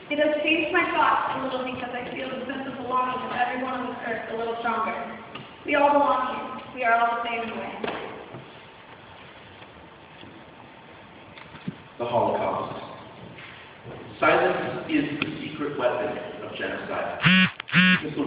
It has changed my thoughts a little because I feel the sense of belonging of everyone on this earth a little stronger. We all belong here. We are all the same in a way. The Holocaust. Silence is the secret weapon of genocide. This will